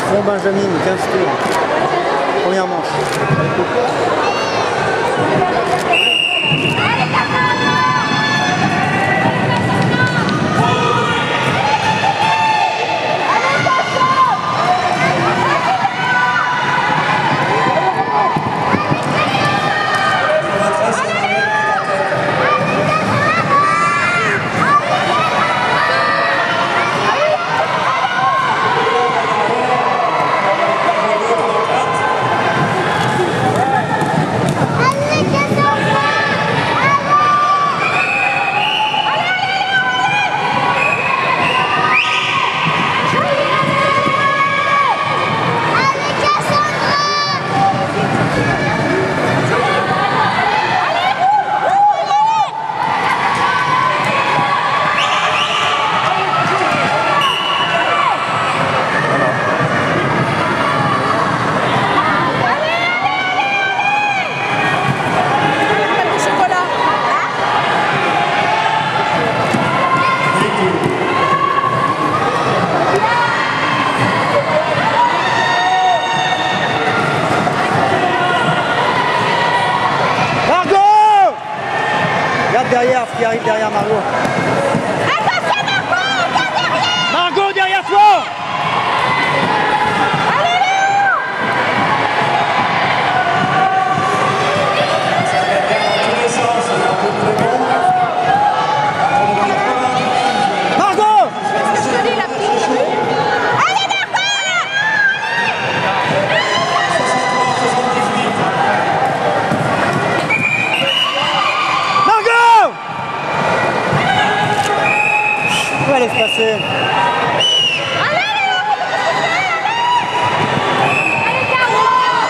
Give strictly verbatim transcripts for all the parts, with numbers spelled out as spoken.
Bon Benjamin, quinze tours. Première manche. Derrière, ce qui arrive derrière Margot. Attention Margot, regarde derrière. Margot, derrière toi. Allez Léo. Margot. Allez Margot. Où allez se passer? Allez Léo, allez Caro.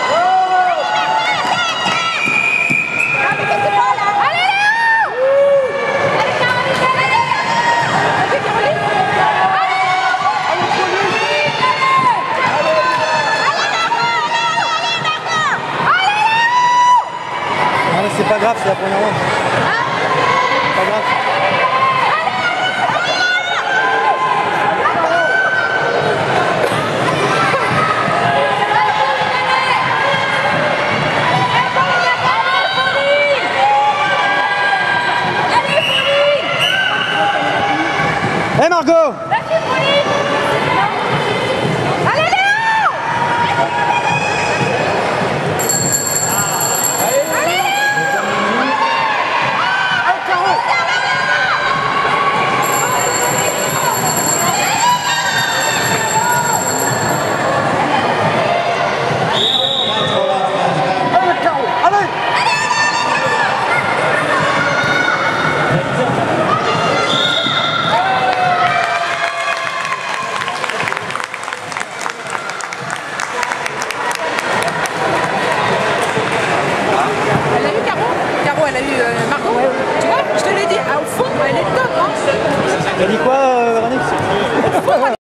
Allez Léo. Allez Caroline, allez Caroline. Ah, mais c'est pas grave, c'est la première manche. C'est pas grave. Hé hey Margot! Allez Léo! Allez Léo! Elle a eu Caro, Caro elle a eu euh, Margot, tu vois, je te l'ai dit, au fond elle est top hein. T'as dit quoi, euh, Véronique?